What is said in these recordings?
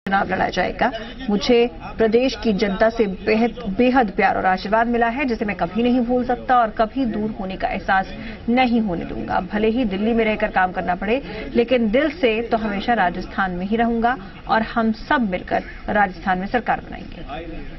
चुनाव लड़ा जाएगा। मुझे प्रदेश की जनता से बेहद प्यार और आशीर्वाद मिला है, जिसे मैं कभी नहीं भूल सकता और कभी दूर होने का एहसास नहीं होने दूंगा। भले ही दिल्ली में रहकर काम करना पड़े, लेकिन दिल से तो हमेशा राजस्थान में ही रहूंगा और हम सब मिलकर राजस्थान में सरकार बनाएंगे।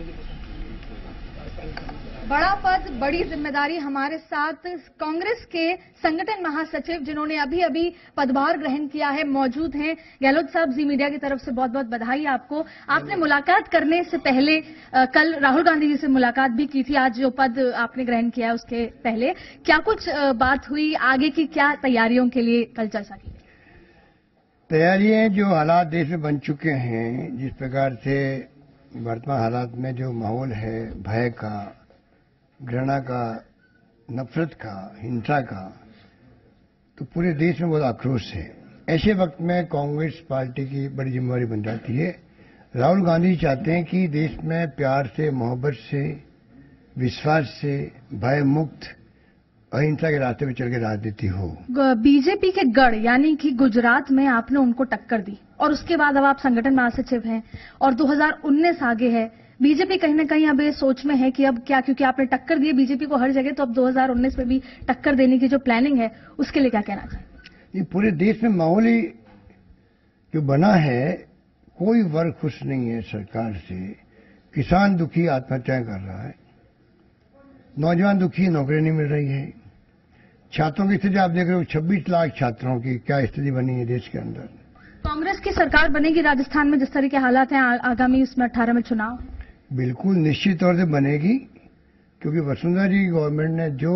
बड़ा पद, बड़ी जिम्मेदारी। हमारे साथ कांग्रेस के संगठन महासचिव, जिन्होंने अभी अभी पदभार ग्रहण किया है, मौजूद हैं। गहलोत साहब, जी मीडिया की तरफ से बहुत बहुत बधाई आपको। आपने मुलाकात करने से पहले कल राहुल गांधी जी से मुलाकात भी की थी। आज जो पद आपने ग्रहण किया उसके पहले क्या कुछ बात हुई? आगे की क्या तैयारियों के लिए कल चर्चा की? तैयारियां, जो हालात देश में बन चुके हैं, जिस प्रकार से वर्तमान हालात में जो माहौल है, भय का, घृणा का, नफरत का, हिंसा का, तो पूरे देश में बहुत आक्रोश है। ऐसे वक्त में कांग्रेस पार्टी की बड़ी जिम्मेदारी बन जाती है। राहुल गांधी चाहते हैं कि देश में प्यार से, मोहब्बत से, विश्वास से, भय मुक्त, अहिंसा के रास्ते पर चल के राजनीति हो। बीजेपी के गढ़ यानी कि गुजरात में आपने उनको टक्कर दी और उसके बाद अब आप संगठन महासचिव हैं और 2019 आगे है। बीजेपी कहीं ना कहीं अब ये सोच में है कि अब क्या, क्योंकि आपने टक्कर दी है बीजेपी को हर जगह, तो अब 2019 में भी टक्कर देने की जो प्लानिंग है उसके लिए क्या कहना चाहिए? ये पूरे देश में माहौल ही जो बना है, कोई वर्ग खुश नहीं है सरकार से। किसान दुखी, आत्महत्याएं कर रहा है। नौजवान दुखी, नौकरी नहीं मिल रही है। छात्रों की स्थिति आप देख रहे हो, 26 लाख छात्रों की क्या स्थिति बनी है देश के अंदर। कांग्रेस की सरकार बनेगी राजस्थान में, जिस तरह के हालात हैं, आगामी इसमें 18 में चुनाव? बिल्कुल निश्चित तौर से बनेगी, क्योंकि वसुंधरा जी की गवर्नमेंट ने जो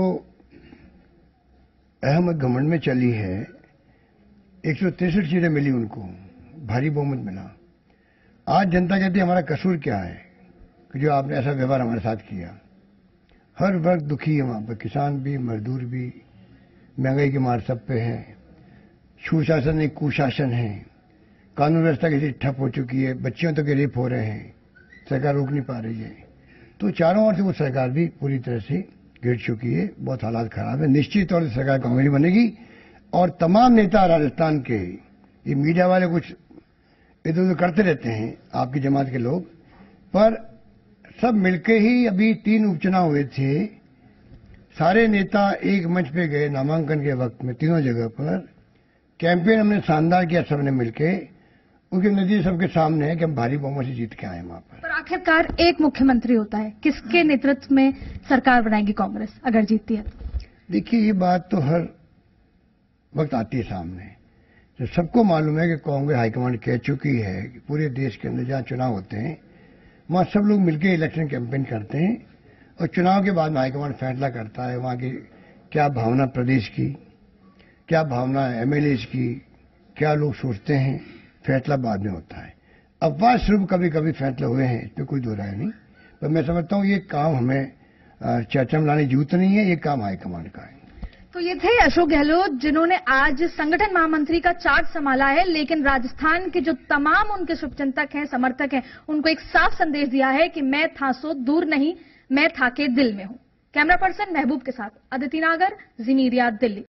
अहम घमंड में चली है, 163 सीटें मिली उनको, भारी बहुमत मिला। आज जनता कहती है हमारा कसूर क्या है कि जो आपने ऐसा व्यवहार हमारे साथ किया। हर वर्ग दुखी है वहां पर, किसान भी, मजदूर भी, महंगाई की मार सब पे है। सुशासन नहीं, कुशासन है। कानून व्यवस्था की स्थिति ठप हो चुकी है। बच्चियों तक के रेप हो रहे हैं, सरकार रोक नहीं पा रही है। तो चारों ओर से वो सरकार भी पूरी तरह से गिर चुकी है। बहुत हालात खराब है। निश्चित तौर से सरकार कांग्रेस बनेगी और तमाम नेता राजस्थान के, ये मीडिया वाले कुछ इधर उधर करते रहते हैं, आपकी जमात के लोग, पर सब मिलके ही अभी 3 उपचुनाव हुए थे। सारे नेता एक मंच पे गए नामांकन के वक्त में, तीनों जगह पर कैंपेन हमने शानदार किया सबने मिलके। उनके नतीजे सबके सामने है कि हम भारी बहुमत से जीत के आए वहां पर। आखिरकार एक मुख्यमंत्री होता है, किसके नेतृत्व में सरकार बनाएगी कांग्रेस अगर जीतती है? देखिए, ये बात तो हर वक्त आती है सामने। तो सबको मालूम है कि कांग्रेस हाईकमांड कह चुकी है कि पूरे देश के अंदर जहां चुनाव होते हैं वहां सब लोग मिलकर इलेक्शन कैंपेन करते हैं और चुनाव के बाद में हाईकमांड फैसला करता है वहां की क्या भावना प्रदेश की, क्या भावना एमएलएज की, क्या लोग सोचते हैं, फैसला बाद में होता है। अपवाद स्वरूप कभी कभी फैसले हुए हैं, इसमें कोई दो राय नहीं, पर मैं समझता हूं ये काम हमें चर्चा में लाने की जरूरत नहीं है। ये काम हाईकमांड का है। तो ये थे अशोक गहलोत, जिन्होंने आज संगठन महामंत्री का चार्ज संभाला है, लेकिन राजस्थान के जो तमाम उनके शुभचिंतक हैं, समर्थक हैं, उनको एक साफ संदेश दिया है कि मैं था सो दूर नहीं, मैं था के दिल में हूं। कैमरा पर्सन महबूब के साथ अदिति नागर, जी मीडिया, दिल्ली।